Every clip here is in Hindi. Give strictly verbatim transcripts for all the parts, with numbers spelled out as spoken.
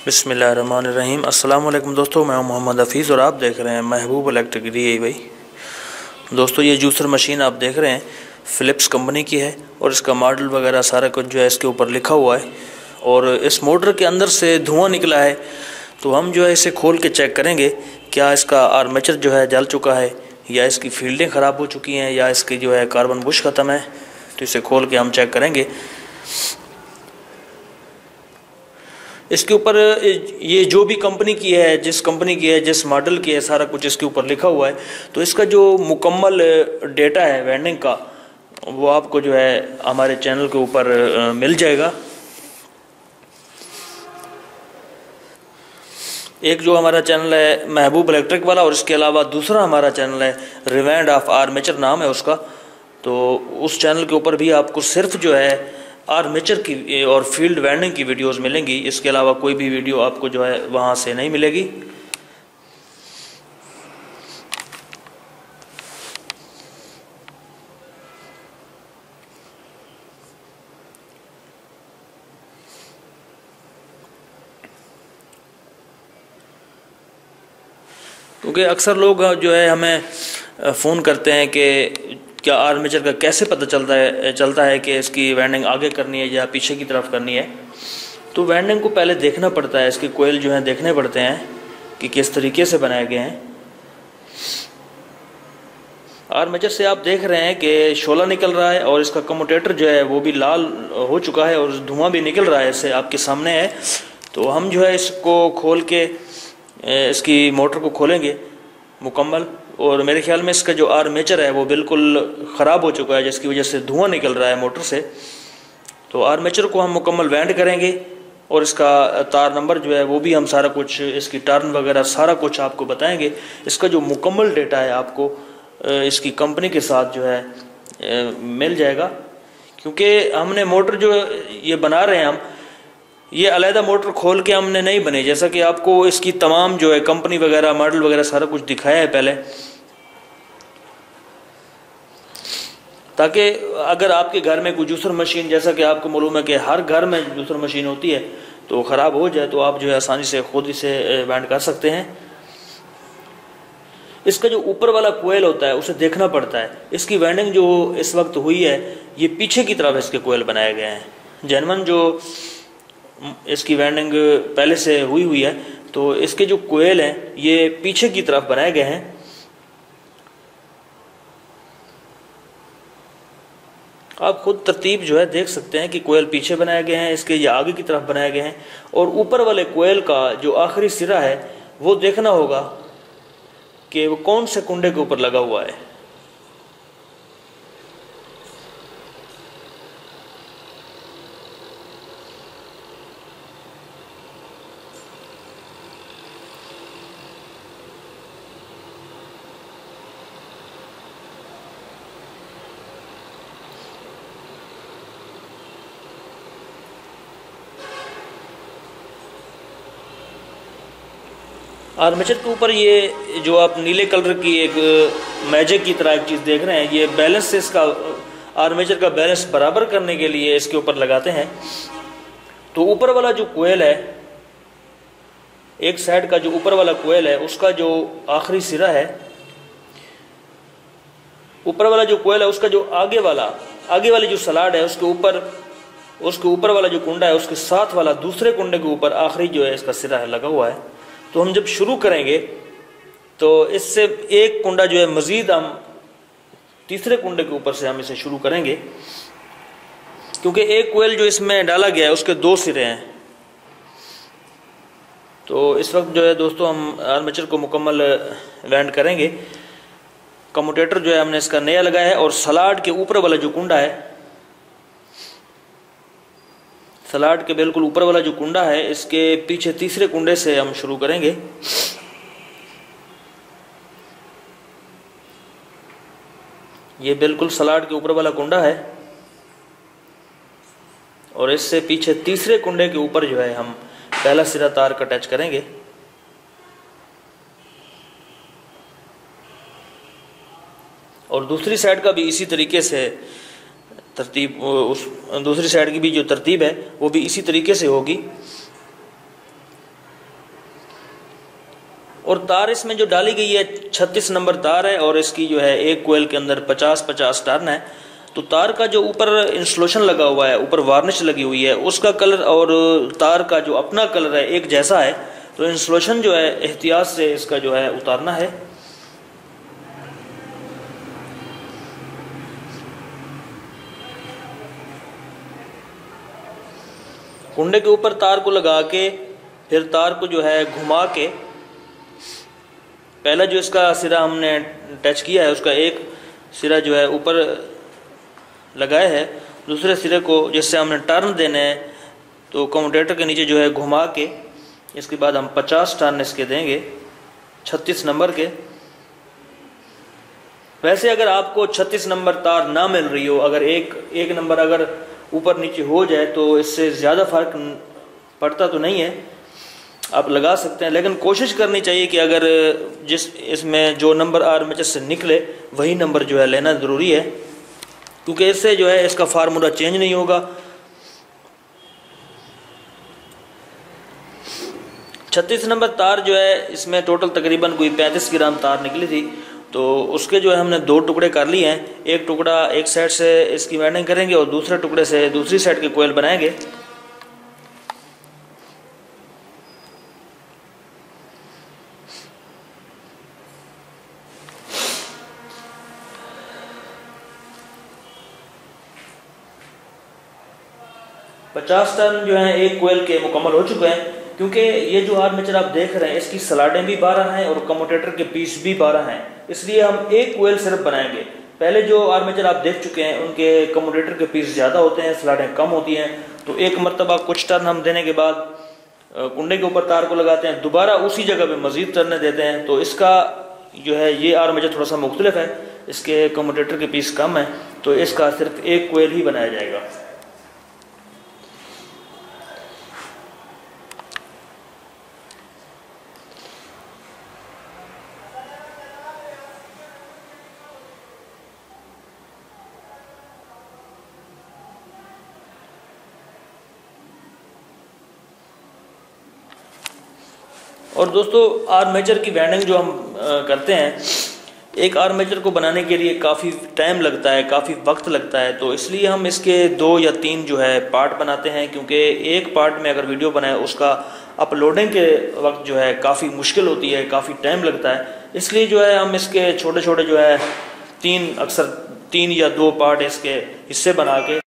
बिस्मिल्लाहिर्रहमानिर्रहीम। अस्सलाम वालेकुम दोस्तों, मैं हूं मोहम्मद हफीज़ और आप देख रहे हैं महबूब इलेक्ट्रिक डी आई वाई। दोस्तों, ये जूसर मशीन आप देख रहे हैं फ़िलिप्स कंपनी की है और इसका मॉडल वगैरह सारा कुछ जो है इसके ऊपर लिखा हुआ है। और इस मोटर के अंदर से धुआं निकला है, तो हम जो है इसे खोल के चेक करेंगे क्या इसका आर्मेचर जो है जल चुका है या इसकी फील्डें ख़राब हो चुकी हैं या इसकी जो है कार्बन बुश ख़त्म है। तो इसे खोल के हम चेक करेंगे। इसके ऊपर ये जो भी कंपनी की है, जिस कंपनी की है, जिस मॉडल की है, सारा कुछ इसके ऊपर लिखा हुआ है। तो इसका जो मुकम्मल डेटा है वेंडिंग का, वो आपको जो है हमारे चैनल के ऊपर मिल जाएगा। एक जो हमारा चैनल है महबूब इलेक्ट्रिक वाला, और इसके अलावा दूसरा हमारा चैनल है रिवाइंड ऑफ आर्मेचर नाम है उसका। तो उस चैनल के ऊपर भी आपको सिर्फ जो है आर्मेचर की और फील्ड वेंडिंग की वीडियोस मिलेंगी। इसके अलावा कोई भी वीडियो आपको जो है वहाँ से नहीं मिलेगी। क्योंकि अक्सर लोग जो है हमें फ़ोन करते हैं कि क्या आर्मेचर का कैसे पता चलता है चलता है कि इसकी वेंडिंग आगे करनी है या पीछे की तरफ करनी है। तो वेंडिंग को पहले देखना पड़ता है, इसके कोयल जो हैं देखने पड़ते हैं कि किस तरीके से बनाए गए हैं। आर्मेचर से आप देख रहे हैं कि शोला निकल रहा है और इसका कम्यूटेटर जो है वो भी लाल हो चुका है और धुआं भी निकल रहा है, इससे आपके सामने है। तो हम जो है इसको खोल के इसकी मोटर को खोलेंगे मुकम्मल, और मेरे ख्याल में इसका जो आर्मेचर है वो बिल्कुल ख़राब हो चुका है, जिसकी वजह से धुआं निकल रहा है मोटर से। तो आर्मेचर को हम मुकम्मल वेंड करेंगे और इसका तार नंबर जो है वो भी हम सारा कुछ, इसकी टर्न वगैरह सारा कुछ आपको बताएंगे। इसका जो मुकम्मल डेटा है आपको इसकी कंपनी के साथ जो है मिल जाएगा। क्योंकि हमने मोटर जो ये बना रहे हैं हम, ये अलहदा मोटर खोल के हमने नहीं बनी, जैसा कि आपको इसकी तमाम जो है कंपनी वगैरह मॉडल वगैरह सारा कुछ दिखाया है पहले, ताकि अगर आपके घर में कोई जूसर मशीन, जैसा कि आपको मालूम है कि हर घर में जूसर मशीन होती है, तो ख़राब हो जाए तो आप जो है आसानी से खुद इसे वेंड कर सकते हैं। इसका जो ऊपर वाला कोयल होता है उसे देखना पड़ता है। इसकी वेंडिंग जो इस वक्त हुई है ये पीछे की तरफ इसके कोयल बनाए गए हैं। जेनवन जो इसकी वेंडिंग पहले से हुई हुई है, तो इसके जो कोयल हैं ये पीछे की तरफ बनाए गए हैं। आप खुद तरतीब जो है देख सकते हैं कि कोयल पीछे बनाए गए हैं इसके, या आगे की तरफ बनाए गए हैं। और ऊपर वाले कोयल का जो आखिरी सिरा है वो देखना होगा कि वो कौन से कुंडे के ऊपर लगा हुआ है। आर्मेचर के ऊपर ये जो आप नीले कलर की एक मैजिक की तरह एक चीज़ देख रहे हैं, ये बैलेंस से इसका आर्मेचर का बैलेंस बराबर करने के लिए इसके ऊपर लगाते हैं। तो ऊपर वाला जो कोयल है, एक साइड का जो ऊपर वाला कोयल है उसका जो आखिरी सिरा है, ऊपर वाला जो कोयल है उसका जो आगे वाला आगे वाली जो सलाड है उसके ऊपर उसके ऊपर वाला जो कुंडा है उसके साथ वाला दूसरे कुंडे के ऊपर आखिरी जो है इसका सिरा है लगा हुआ है। तो हम जब शुरू करेंगे तो इससे एक कुंडा जो है मज़ीद हम तीसरे कुंडे के ऊपर से हम इसे शुरू करेंगे, क्योंकि एक कोयल जो इसमें डाला गया है उसके दो सिरे हैं। तो इस वक्त जो है दोस्तों हम आर्मेचर को मुकम्मल वेंड करेंगे। कम्यूटेटर जो है हमने इसका नया लगाया है, और सलाड के ऊपर वाला जो कुंडा है, सलाड के बिल्कुल ऊपर वाला जो कुंडा है इसके पीछे तीसरे कुंडे से हम शुरू करेंगे। ये बिल्कुल सलाड के ऊपर वाला कुंडा है और इससे पीछे तीसरे कुंडे के ऊपर जो है हम पहला सिरा तार का अटैच करेंगे। और दूसरी साइड का भी इसी तरीके से तरतीब, उस दूसरी साइड की भी जो तरतीब है वो भी इसी तरीके से होगी। और तार इसमें जो डाली गई है छत्तीस नंबर तार है, और इसकी जो है एक कोयल के अंदर पचास पचास टर्न है। तो तार का जो ऊपर इंस्टॉलेशन लगा हुआ है, ऊपर वार्निश लगी हुई है, उसका कलर और तार का जो अपना कलर है एक जैसा है। तो इंस्टॉलेशन जो है एहतियात से इसका जो है उतारना है। कुंडे के ऊपर तार को लगा के फिर तार को जो है घुमा के, पहला जो इसका सिरा हमने टच किया है उसका एक सिरा जो है ऊपर लगाया है, दूसरे सिरे को जिससे हमने टर्न देने हैं तो कम्यूटेटर के नीचे जो है घुमा के, इसके बाद हम पचास टर्न इसके देंगे छत्तीस नंबर के। वैसे अगर आपको छत्तीस नंबर तार ना मिल रही हो, अगर एक एक नंबर अगर ऊपर नीचे हो जाए तो इससे ज़्यादा फर्क पड़ता तो नहीं है, आप लगा सकते हैं। लेकिन कोशिश करनी चाहिए कि अगर जिस इसमें जो नंबर आर्मेचर से निकले वही नंबर जो है लेना ज़रूरी है, क्योंकि इससे जो है इसका फार्मूला चेंज नहीं होगा। छत्तीस नंबर तार जो है इसमें टोटल तकरीबन कोई पैंतीस ग्राम तार निकली थी, तो उसके जो है हमने दो टुकड़े कर लिए हैं। एक टुकड़ा एक साइड से इसकी वायरिंग करेंगे और दूसरे टुकड़े से दूसरी साइड के कोयल बनाएंगे। पचास टन जो है एक कोयल के मुकम्मल हो चुके हैं, क्योंकि ये जो आर्मेचर आप देख रहे हैं इसकी सलाडें भी बारह हैं और कम्यूटेटर के पीस भी बारह हैं, इसलिए हम एक कोयल सिर्फ बनाएंगे। पहले जो आर्मेचर आप देख चुके हैं उनके कम्यूटेटर के पीस ज़्यादा होते हैं, सलाडें कम होती हैं। तो एक मरतबा कुछ टर्न हम देने के बाद कुंडे के ऊपर तार को लगाते हैं, दोबारा उसी जगह पे मजीद टर्न देते हैं। तो इसका जो है ये आर्मेचर थोड़ा सा मुख्तलिफ है, इसके कम्यूटेटर के पीस कम है, तो इसका सिर्फ एक कोयल ही बनाया जाएगा। और दोस्तों आर्मेचर की वायरिंग जो हम आ, करते हैं, एक आर्मेचर को बनाने के लिए काफ़ी टाइम लगता है, काफ़ी वक्त लगता है। तो इसलिए हम इसके दो या तीन जो है पार्ट बनाते हैं, क्योंकि एक पार्ट में अगर वीडियो बनाए उसका अपलोडिंग के वक्त जो है काफ़ी मुश्किल होती है, काफ़ी टाइम लगता है। इसलिए जो है हम इसके छोटे छोटे जो है तीन अक्सर तीन या दो पार्ट इसके हिस्से बना के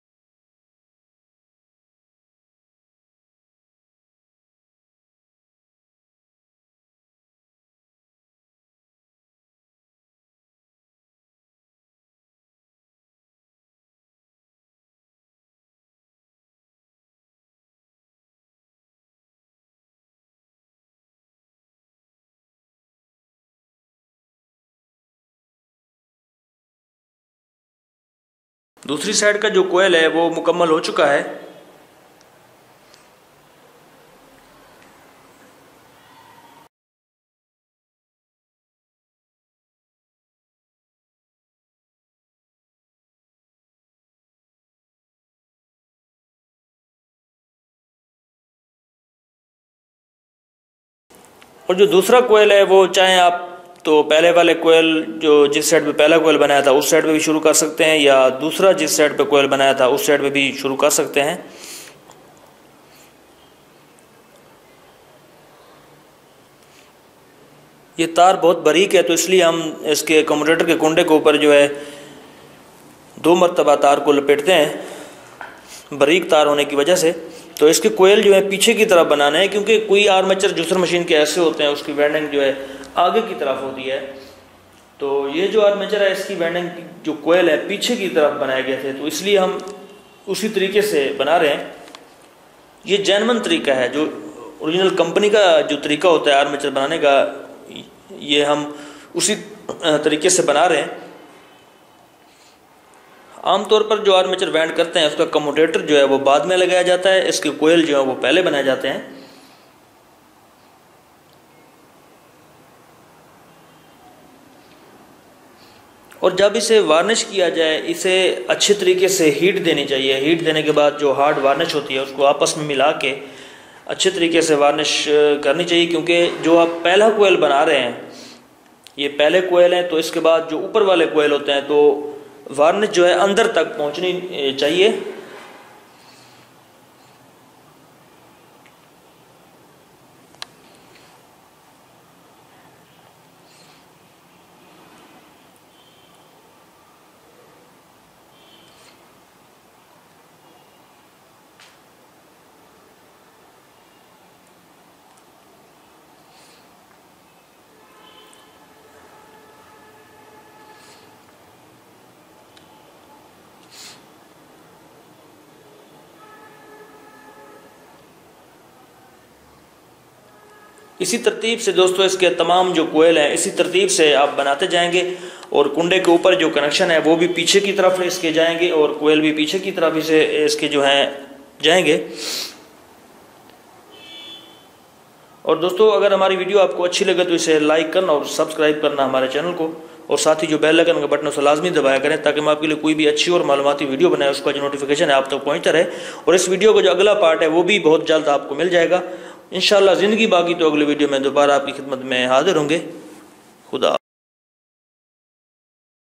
दूसरी साइड का जो कोयल है वो मुकम्मल हो चुका है। और जो दूसरा कोयल है वो चाहे आप तो पहले वाले कोयल जो जिस साइड पे पहला कोयल बनाया था उस साइड पे भी शुरू कर सकते हैं, या दूसरा जिस साइड पे कोयल बनाया था उस साइड पे भी शुरू कर सकते हैं। ये तार बहुत बारीक है, तो इसलिए हम इसके कम्यूटेटर के कुंडे के ऊपर जो है दो मरतबा तार को लपेटते हैं, बारीक तार होने की वजह से। तो इसके कोयल जो है पीछे की तरफ बनाने हैं, क्योंकि कोई आर्मेचर जूसर मशीन के ऐसे होते हैं उसकी वायरिंग जो है आगे की तरफ होती है। तो ये जो आर्मेचर है इसकी वायरिंग जो कोयल है पीछे की तरफ बनाए गए थे, तो इसलिए हम उसी तरीके से बना रहे हैं। ये जैनमन तरीका है, जो ओरिजिनल कंपनी का जो तरीका होता है आर्मेचर बनाने का, ये हम उसी तरीके से बना रहे हैं। आमतौर पर जो आर्मेचर वेंड करते हैं उसका कम्यूटेटर जो है वो बाद में लगाया जाता है, इसके कोयल जो है वो पहले बनाए जाते हैं। और जब इसे वार्निश किया जाए, इसे अच्छे तरीके से हीट देनी चाहिए। हीट देने के बाद जो हार्ड वार्निश होती है उसको आपस में मिला के अच्छे तरीके से वार्निश करनी चाहिए, क्योंकि जो आप पहला कोयल बना रहे हैं, ये पहले कोयल हैं, तो इसके बाद जो ऊपर वाले कोयल होते हैं तो वार्निश जो है अंदर तक पहुंचनी चाहिए। इसी तरतीब से दोस्तों इसके तमाम जो कोयल हैं इसी तरतीब से आप बनाते जाएंगे, और कुंडे के ऊपर जो कनेक्शन है वो भी पीछे की तरफ इसके जाएंगे और कोयल भी पीछे की तरफ इसे इसके जो हैं जाएंगे। और दोस्तों अगर हमारी वीडियो आपको अच्छी लगे तो इसे लाइक करना और सब्सक्राइब करना हमारे चैनल को, और साथ ही जो बेल आइकन का बटन उसे लाजमी दबाया करें, ताकि हम आपके लिए कोई भी अच्छी और मालूमाती वीडियो बनाए उसका जो नोटिफिकेशन है आप तक पहुँचता रहे। और इस वीडियो का जो अगला पार्ट है वो भी बहुत जल्द आपको मिल जाएगा इंशाअल्लाह। ज़िंदगी बाकी तो अगले वीडियो में दोबारा आपकी खिदमत में हाजिर होंगे। खुदा।